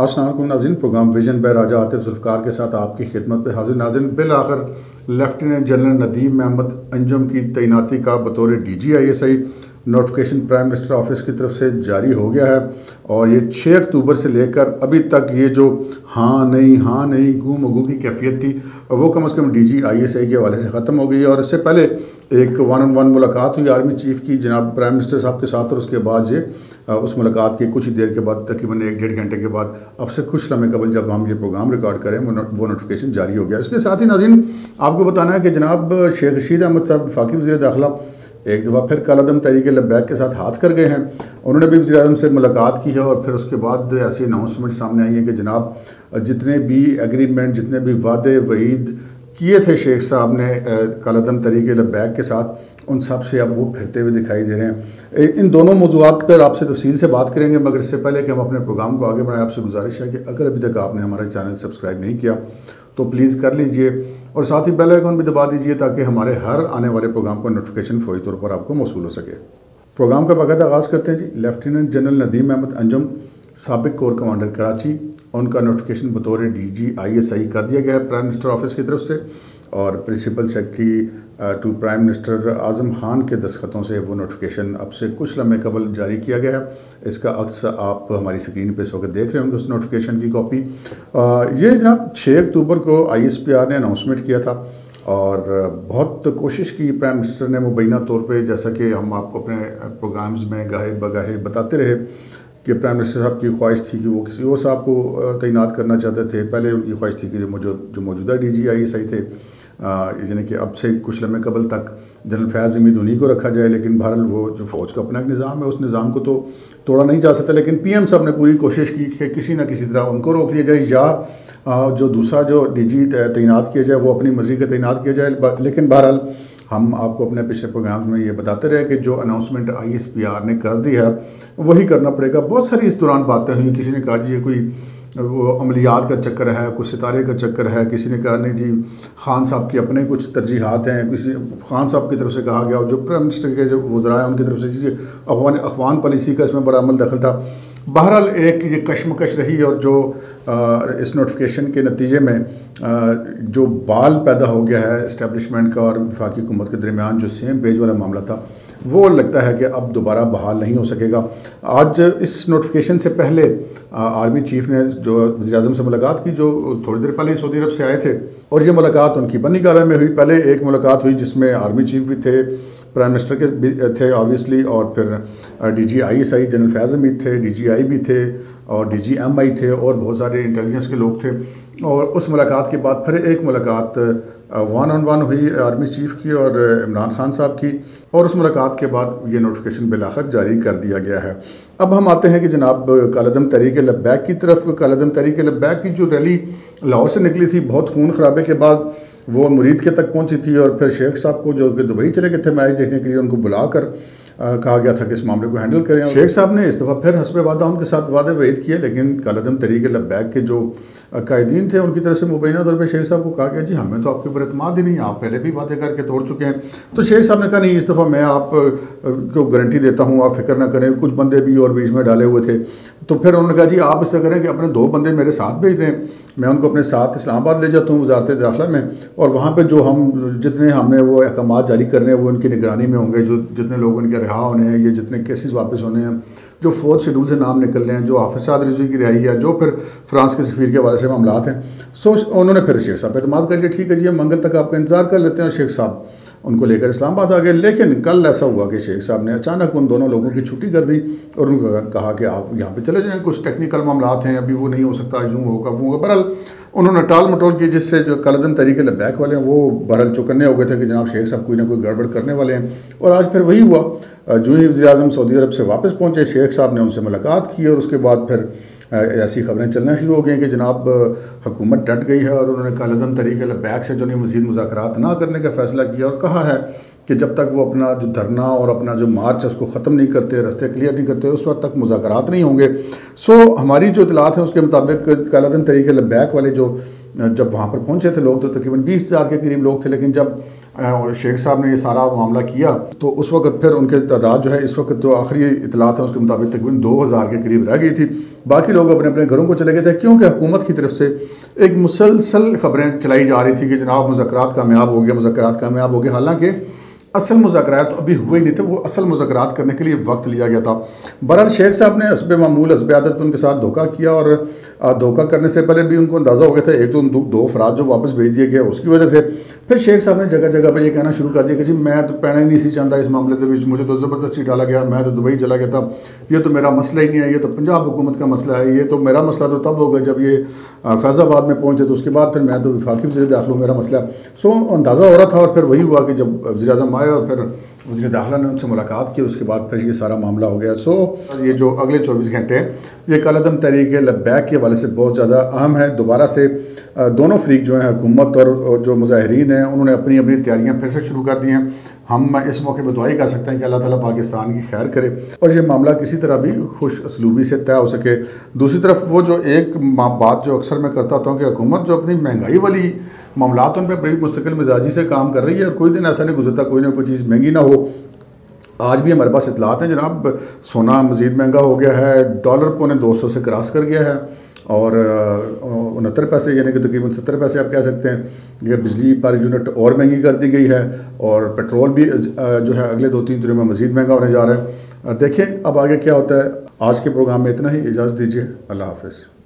अस्सलामुअलैकुम नाज़रीन, program vision by Raja Atif Zulfiqar के साथ आपकी खिदमत में हाजिर। नाज़रीन, बिल आखिर लेफ्टिनेंट जनरल नदीम अहमद अंजुम की तैनाती का बतौर DGISI notification prime minister office की तरफ से जारी हो गया है और ये 6 अक्टूबर से लेकर अभी तक ये जो हाँ नहीं गू मगू की कैफियत थी वो कम से कम DGISI के हवाले से ख़त्म हो गई है। और इससे पहले एक 1-on-1 मुलाकात हुई आर्मी चीफ़ की जनाब प्राइम मिनिस्टर साहब के साथ, और उसके बाद ये उस मुलाकात के कुछ ही देर के बाद तकरीबन 1-1.5 घंटे के बाद अब से कुछ लम्हे कबल जब हम ये प्रोग्राम रिकॉर्ड करें वो नोटिफिकेशन जारी हो गया। इसके साथ ही नाज़रीन आपको बताना है कि जनाब शेख रशीद अहमद साहब वफाकी वज़ीर दाखिला एक दफ़ा फिर कालादम तहरीक लब्बैक के साथ हाथ कर गए हैं। उन्होंने भी वज़ीर-ए-आज़म से मुलाकात की है और फिर उसके बाद ऐसी अनाउंसमेंट सामने आई है कि जनाब जितने भी एग्रीमेंट, जितने भी वादे वईद किए थे शेख साहब ने कालादम तहरीक लब्बैक के साथ, उन सब से अब वो फिरते हुए दिखाई दे रहे हैं। इन दोनों मौज़ूआत पर आपसे तफसील से बात करेंगे, मगर इससे पहले कि हम अपने प्रोग्राम को आगे बढ़ाएं, आपसे गुजारिश है कि अगर अभी तक आपने हमारा चैनल सब्सक्राइब नहीं किया तो प्लीज़ कर लीजिए और साथ ही बेल आइकन भी दबा दीजिए ताकि हमारे हर आने वाले प्रोग्राम का नोटिफिकेशन फौरी तौर पर आपको मौसूल हो सके। प्रोग्राम का बाकायदा आगाज़ करते हैं जी। लेफ्टिनेंट जनरल नदीम अहमद अंजुम साबिक कोर कमांडर कराची, उनका नोटिफिकेशन बतौर DGISI कर दिया गया है प्राइम मिनिस्टर ऑफिस की तरफ से, और principal secretary to prime minister Azam Khan के दस्तखतों से वो नोटिफिकेशन अब से कुछ लम्हे कबल जारी किया गया है। इसका अक्स आप हमारी स्क्रीन पे इस वक्त देख रहे होंगे उस नोटिफिकेशन की कॉपी। ये जनाब 6 अक्टूबर को ISPR ने अनाउंसमेंट किया था और बहुत कोशिश की प्राइम मिनिस्टर ने मुबैना तौर पे, जैसा कि हम आपको अपने प्रोग्राम्स में गाहे बगाहे बताते रहे कि प्राइम मिनिस्टर साहब की ख्वाहिश थी कि वो किसी और साहब को तैनात करना चाहते थे। पहले उनकी ख्वाहिश थी कि जो मौजूदा DGISI थे, यानी कि अब से कुछ लम्हे कबल तक जनरल फैज़ हमीद उन्हीं को रखा जाए, लेकिन बहरहाल वो जो फ़ौज का अपना एक निज़ाम है उस निज़ाम को तो तोड़ा नहीं जा सकता। लेकिन PM साहब ने पूरी कोशिश की कि किसी न किसी तरह उनको रोक लिया जाए या जो दूसरा जो DG तैनात किया जाए वो अपनी मर्ज़ी का तैनात किया जाए। लेकिन बहरहाल हम आपको अपने पिछले प्रोग्राम में ये बताते रहे कि जो अनाउंसमेंट ISPR ने कर दी है वही करना पड़ेगा। बहुत सारी इस दौरान बातें हुई, किसी ने कहा जी ये कोई वो अमलियात का चक्कर है, कुछ सितारे का चक्कर है, किसी ने कहा नहीं जी खान साहब की अपने कुछ तरजीहात हैं, किसी खान साहब की तरफ से कहा गया, और जो प्राइम मिनिस्टर के जो वज़रा हैं उनकी तरफ से जी अफ़गान पॉलिसी का इसमें बड़ा अमल दखल था। बहरहाल एक ये कशमकश रही और जो इस नोटिफिकेशन के नतीजे में जो बाल पैदा हो गया है इस्टेब्लिशमेंट का और वफाकी हुकूमत के दरमियान, जो सेम पेज वाला मामला था, वो लगता है कि अब दोबारा बहाल नहीं हो सकेगा। आज इस नोटिफिकेशन से पहले आर्मी चीफ़ ने जो वज़ीर-ए-आज़म से मुलाकात की, जो थोड़ी देर पहले सऊदी अरब से आए थे, और ये मुलाकात उनकी बनी गार्डन में हुई। पहले एक मुलाकात हुई जिसमें आर्मी चीफ़ भी थे, प्राइम मिनिस्टर के भी थे ऑब्वियसली, और फिर DGISI जनरल फैज़ हमीद थे, DGI भी थे और DGMI थे और बहुत सारे इंटेलिजेंस के लोग थे। और उस मुलाकात के बाद फिर एक मुलाकात 1-on-1 हुई आर्मी चीफ़ की और इमरान खान साहब की, और उस मुलाकात के बाद ये नोटिफिकेशन बिलाखिर जारी कर दिया गया है। अब हम आते हैं कि जनाब कालादम तहरीक लब्बैक की तरफ। कालादम तहरीक लब्बैक की जो रैली लाहौर से निकली थी, बहुत खून खराबे के बाद वो मुरीद के तक पहुंची थी, और फिर शेख साहब को जो कि दुबई चले गए थे मैच देखने के लिए, उनको बुलाकर कहा गया था कि इस मामले को हैंडल करें। शेख साहब ने इस दफ़ा फिर हस्बे वादा उनके साथ वादे वईद किए, लेकिन कालादम तहरीक लब्बैक के जो कायदीन थे उनकी तरफ से मुबैना तौर पर शेख साहब को कहा गया जी हमें तो आपके ऊपर एतमाद ही नहीं, आप पहले भी वादे करके तोड़ चुके हैं। तो शेख साहब ने कहा नहीं, इस दफ़ा मैं आप को गारंटी देता हूँ, आप फिक्र ना करें। कुछ बंदे भी और बीच में डाले हुए थे, तो फिर उन्होंने कहा जी आप इस तरह करें कि अपने 2 बंदे मेरे साथ भेज दें, मैं उनको अपने साथ इस्लामाबाद ले जाता हूँ वज़ारत दाखिला में, और वहाँ पर जो हम जितने हमने वो अहकामात जारी करने हैं वो उनकी निगरानी में होंगे, जो जितने लोग उनके रिहा होने हैं, ये जितने केसेस वापस होने हैं, जो 4th शेड्यूल से नाम निकल रहे हैं, जो हाफिज़ साद रिजवी की रिहाई है, जो फिर फ्रांस के सफ़ीर के हवाले से मामलात हैं। सो उन्होंने फिर शेख साहब पर एतमाद कर लिया, ठीक है जी हम मंगल तक आपका इंतज़ार कर लेते हैं, और शेख साहब उनको लेकर इस्लामाबाद आ गए। लेकिन कल ऐसा हुआ कि शेख साहब ने अचानक उन दोनों लोगों की छुट्टी कर दी और उनको कहा कि आप यहाँ पे चले जाएँ, कुछ टेक्निकल मामलात हैं, अभी वो नहीं हो सकता, यूँ होगा वो होगा। बहरहाल उन्होंने टाल मटोल की, जिससे जो कालादम तहरीक लब्बैक वाले हैं वो बहरहाल चौकन्ने हो गए थे कि जनाब शेख साहब कोई ना कोई गड़बड़ करने वाले हैं। और आज फिर वही हुआ, जो ही वज़ीर-ए-आज़म सऊदी अरब से वापस पहुँचे, शेख साहब ने उनसे मुलाकात की और उसके बाद फिर ऐसी खबरें चलना शुरू हो गई कि जनाब हुकूमत डट गई है और उन्होंने कालादम तहरीक लब्बैक से जो नहीं मज़ीद मुज़ाकरात ना करने का फ़ैसला किया, और कहा है कि जब तक वो अपना जो धरना और अपना जो मार्च है उसको ख़त्म नहीं करते, रास्ते क्लियर नहीं करते, उस वक्त तक मुज़ाकरात नहीं होंगे। सो हमारी जो इतलात हैं उसके मुताबिक कालादम तहरीक लब्बैक वाले जो जब वहाँ पर पहुँचे थे लोग, तो तकरीबन 20,000 के करीब लोग थे, लेकिन जब शेख साहब ने ये सारा मामला किया तो उस वक्त फिर उनके तादाद जो है इस वक्त जो आखिरी इतलात है उसके मुताबिक तकरीबन 2000 के करीब रह गई थी। बाकी लोग अपने अपने घरों को चले गए थे क्योंकि हुकूमत की तरफ से एक मुसलसल खबरें चलाई जा रही थी कि जनाब मुज़ाकरात कामयाब हो गया, मुज़ाकरात कामयाब हो गए। हालांकि असल मुज़ाकरात तो अभी हुए नहीं थे, वो असल मुज़ाकरात करने के लिए वक्त लिया गया था। बहरहाल शेख साहब ने हस्ब मामूल हस्ब आदत उनके साथ धोखा किया और धोखा करने से पहले भी उनको अंदाज़ा हो गया था। एक तो दो अफराद जो वापस भेज दिए गए उसकी वजह से फिर शेख साहब ने जगह जगह पर ये कहना शुरू कर दिया कि जी मैं तो पैना ही नहीं सी चाहता इस मामले के, मुझे तो ज़बरदस्ती डाला गया, मैं तो दुबई चला गया था, ये तो मेरा मसला ही नहीं है, ये तो पंजाब हुकूमत का मसला है, ये तो मेरा मसला तो तब होगा जब ये फैज़ाबाद में पहुँचे तो उसके बाद फिर मैं तो वफाकी वज़ीर दाखिला मेरा मसला। सो अंदाज़ा हो रहा था और फिर वही हुआ कि जब वज़ीर-ए-आज़म आए और फिर वज़ीर दाखिला ने उनसे मुलाकात की, उसके बाद फिर ये सारा मामला हो गया। सो ये जो अगले 24 घंटे ये कालेदम तहरीक लब्बैक के हवाले से बहुत ज़्यादा अहम है। दोबारा से दोनों फरीक जो हैं हुकूमत और जो मुजाहिरीन हैं उन्होंने अपनी अपनी तैयारियाँ फिर से शुरू कर दी हैं। हम इस मौके पर दुआ ही कर सकते हैं कि अल्लाह ताला पाकिस्तान की खैर करे और ये मामला किसी तरह भी खुश असलूबी से तय हो सके। दूसरी तरफ वो जो एक बात जो अक्सर मैं करता होता हूँ कि हुकूमत जो अपनी महंगाई वाली मामलात उन पर बड़ी मुस्तकिल मिजाजी से काम कर रही है और कोई दिन ऐसा नहीं गुजरता कोई ना कोई चीज़ महंगी ना हो। आज भी हमारे पास इतलात हैं जनाब, सोना मज़ीद महंगा हो गया है, डॉलर पौने 200 से क्रॉस कर गया है और 69 पैसे यानी कि तकरीबन 70 पैसे आप कह सकते हैं कि बिजली पर यूनिट और महंगी कर दी गई है और पेट्रोल भी जो है अगले 2-3 दिनों में मज़ीद महंगा होने जा रहा है। देखें अब आगे क्या होता है। आज के प्रोग्राम में इतना ही, इजाज़त दीजिए, अल्लाह हाफ़िज़।